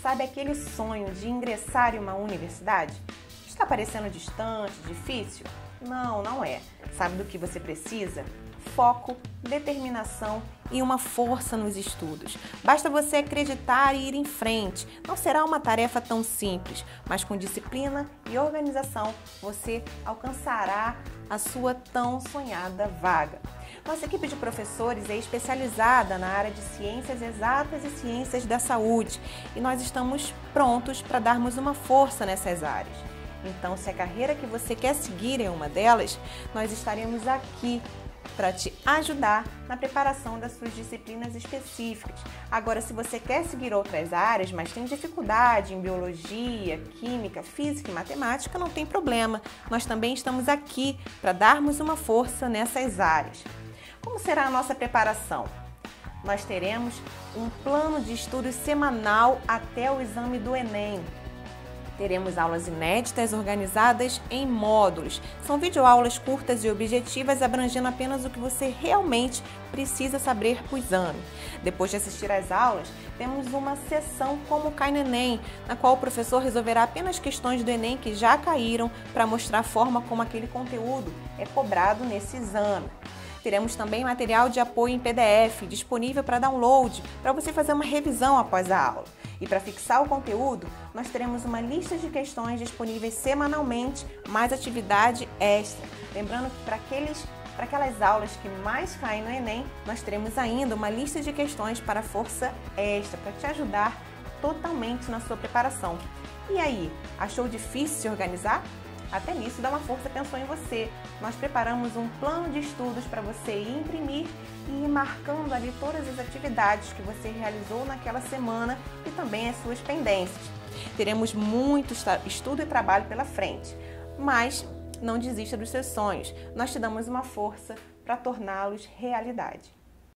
Sabe aquele sonho de ingressar em uma universidade? Está parecendo distante, difícil? Não, não é. Sabe do que você precisa? Foco, determinação e uma força nos estudos. Basta você acreditar e ir em frente. Não será uma tarefa tão simples, mas com disciplina e organização você alcançará a sua tão sonhada vaga. Nossa equipe de professores é especializada na área de ciências exatas e ciências da saúde e nós estamos prontos para darmos uma força nessas áreas. Então, se a carreira que você quer seguir é uma delas, nós estaremos aqui para te ajudar na preparação das suas disciplinas específicas. Agora, se você quer seguir outras áreas, mas tem dificuldade em biologia, química, física e matemática, não tem problema. Nós também estamos aqui para darmos uma força nessas áreas. Como será a nossa preparação? Nós teremos um plano de estudos semanal até o exame do Enem. Teremos aulas inéditas organizadas em módulos. São videoaulas curtas e objetivas, abrangendo apenas o que você realmente precisa saber para o exame. Depois de assistir às aulas, temos uma sessão como cai no Enem, na qual o professor resolverá apenas questões do Enem que já caíram para mostrar a forma como aquele conteúdo é cobrado nesse exame. Teremos também material de apoio em PDF, disponível para download, para você fazer uma revisão após a aula. E para fixar o conteúdo, nós teremos uma lista de questões disponíveis semanalmente, mais atividade extra. Lembrando que para aquelas aulas que mais caem no Enem, nós teremos ainda uma lista de questões para força extra, para te ajudar totalmente na sua preparação. E aí, achou difícil se organizar? Até nisso, Dá Uma Força pensou em você. Nós preparamos um plano de estudos para você imprimir e ir marcando ali todas as atividades que você realizou naquela semana e também as suas pendências. Teremos muito estudo e trabalho pela frente, mas não desista dos seus sonhos. Nós te damos uma força para torná-los realidade.